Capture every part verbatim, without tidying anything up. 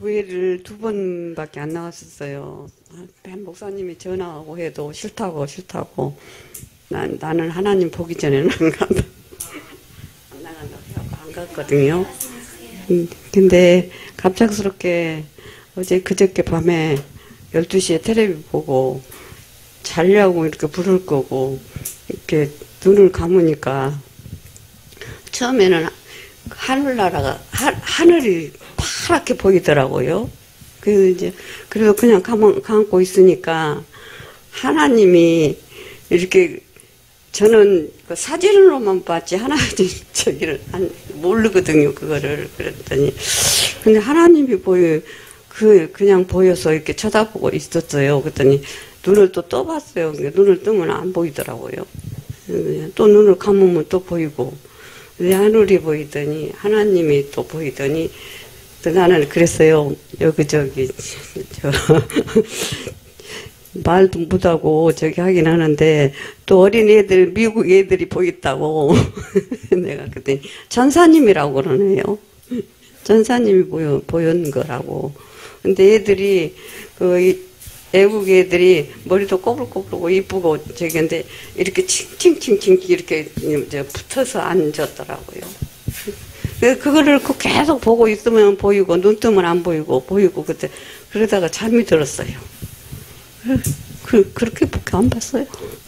교회를 두 번밖에 안 나왔었어요. Ben 목사님이 전화하고 해도 싫다고 싫다고 난, 나는 하나님 보기 전에는 안 간다. 안 나간다고 해서 안 갔거든요. 음, 근데 갑작스럽게 어제 그저께 밤에 열두 시에 텔레비 보고 자려고 이렇게 부를 거고 이렇게 눈을 감으니까 처음에는 하늘나라가 하, 하늘이 파랗게 보이더라고요. 그래서 이제 그래서 그냥 감, 감고 있으니까 하나님이 이렇게 저는 그 사진으로만 봤지 하나님 저기를 안, 모르거든요 그거를. 그랬더니 근데 하나님이 보여 그 그냥 보여서 이렇게 쳐다보고 있었어요. 그랬더니 눈을 또 떠봤어요. 눈을 뜨면 안 보이더라고요. 또 눈을 감으면 또 보이고 하늘이 보이더니 하나님이 또 보이더니 또 나는 그랬어요. 여기저기 저 말도 못하고 저기 하긴 하는데 또 어린 애들 미국 애들이 보였다고 내가 그랬더니 전사님이라고 그러네요. 전사님이 보여 보였는 거라고. 근데 애들이 그 애국 애들이 머리도 꼬불꼬불하고 이쁘고 저기 근데 이렇게 칭칭칭칭 이렇게 이제 붙어서 앉았더라고요. 그거를 계속 보고 있으면 보이고 눈 뜨면 안 보이고 보이고 그때 그러다가 잠이 들었어요. 그, 그렇게밖에 안 봤어요.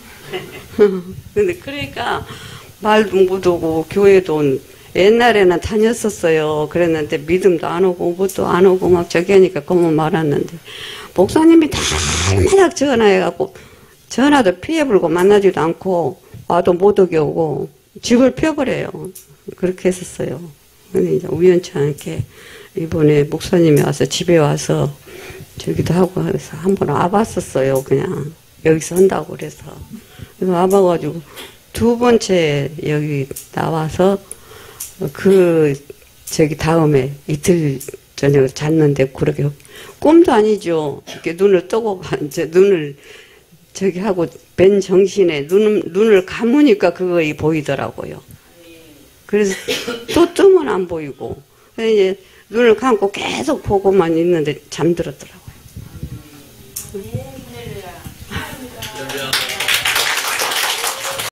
근데 그러니까 말도 못하고 교회도 옛날에는 다녔었어요. 그랬는데 믿음도 안 오고 뭐도 안 오고 막 저기 하니까 그만 말았는데 목사님이 날마다 전화해갖고 전화도 피해불고 만나지도 않고 와도 못 오게 오고 집을 펴버려요. 그렇게 했었어요. 근데 이제 우연치 않게 이번에 목사님이 와서 집에 와서 저기도 하고 해서 한번 와봤었어요. 그냥 여기서 한다고 그래서 그래서 와봐가지고 두 번째 여기 나와서 그 저기 다음에 이틀 저녁 잤는데 그렇게 꿈도 아니죠. 이렇게 눈을 뜨고 이제 눈을 저기 하고 뺀 정신에 눈 눈을 감으니까 그거이 보이더라고요. 그래서 또 뜨면 안 보이고 이제 눈을 감고 계속 보고만 있는데 잠들었더라고요.